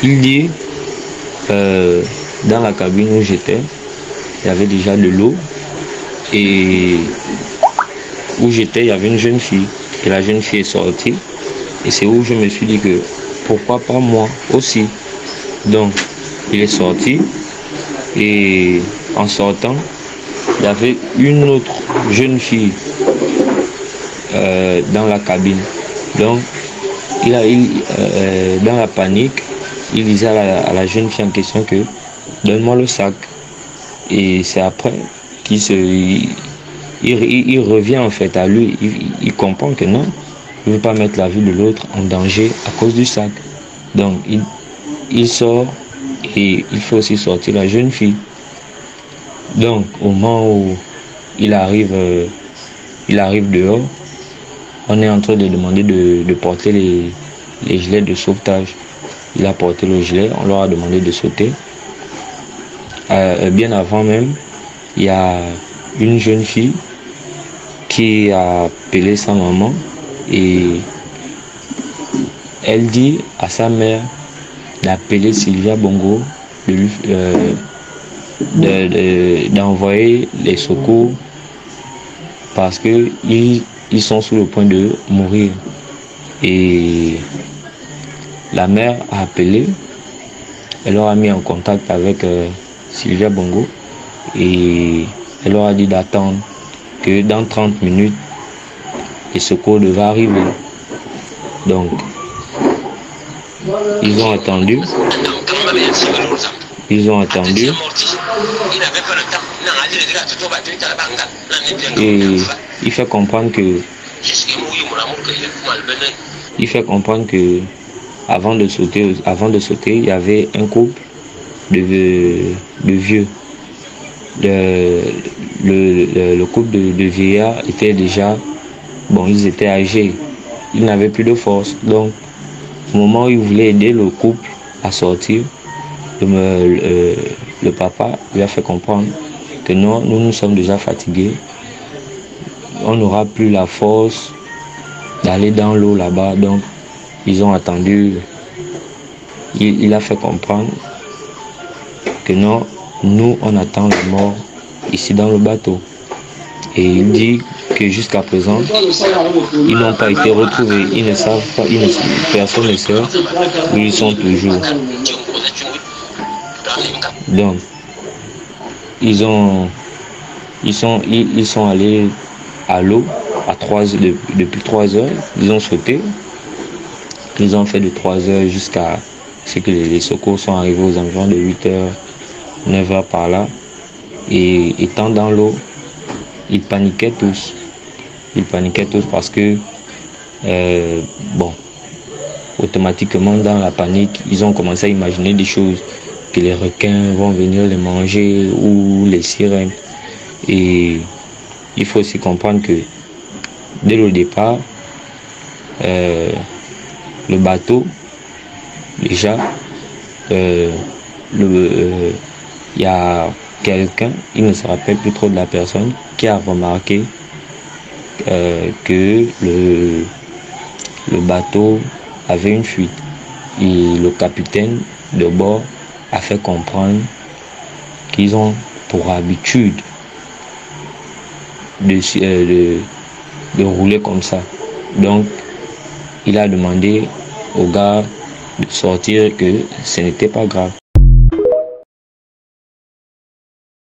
Il dit, dans la cabine où j'étais, il y avait déjà de l'eau. Et où j'étais, il y avait une jeune fille. Et la jeune fille est sortie. Et c'est où je me suis dit que pourquoi pas moi aussi. Donc, il est sorti. Et en sortant, il y avait une autre jeune fille dans la cabine. Donc, dans la panique, il disait à la jeune fille en question que donne-moi le sac. Et c'est après qu'il il revient en fait à lui. Il comprend que non, il ne veut pas mettre la vie de l'autre en danger à cause du sac. Donc, il sort et il faut aussi sortir la jeune fille. Donc, au moment où il arrive dehors, on est en train de demander de porter les gilets de sauvetage. Il a porté le gilet, on leur a demandé de sauter. Bien avant même, il y a une jeune fille qui a appelé sa maman et elle dit à sa mère d'appeler Sylvia Bongo, d'envoyer les secours parce que ils sont sur le point de mourir. Et la mère a appelé, elle leur a mis en contact avec Sylvia Bongo et elle leur a dit d'attendre que dans 30 minutes, les secours devaient arriver. Donc, ils ont attendu. Et il fait comprendre que avant de sauter, il y avait un couple de vieux. Le couple de vieillards était déjà, ils étaient âgés, ils n'avaient plus de force. Donc, au moment où ils voulaient aider le couple à sortir, le papa lui a fait comprendre que non, nous sommes déjà fatigués, on n'aura plus la force d'aller dans l'eau là-bas. Donc, ils ont attendu. Il a fait comprendre que non, nous, on attend la mort ici dans le bateau. Et il dit que jusqu'à présent, ils n'ont pas été retrouvés. Ils ne savent pas, personne ne sait où ils sont toujours. Donc, ils sont allés à l'eau depuis 3 heures. Ils ont sauté. Ils ont fait de 3 heures jusqu'à ce que les secours sont arrivés aux environs de 8 heures, 9 heures par là. Et étant dans l'eau, ils paniquaient tous. Parce que, automatiquement dans la panique, ils ont commencé à imaginer des choses, que les requins vont venir les manger ou les sirènes. Et il faut aussi comprendre que dès le départ, le bateau, déjà, il y a quelqu'un, il ne se rappelle plus trop de la personne, qui a remarqué que le bateau avait une fuite. Et le capitaine de bord a fait comprendre qu'ils ont pour habitude de rouler comme ça. Donc, il a demandé aux gars de sortir, que ce n'était pas grave.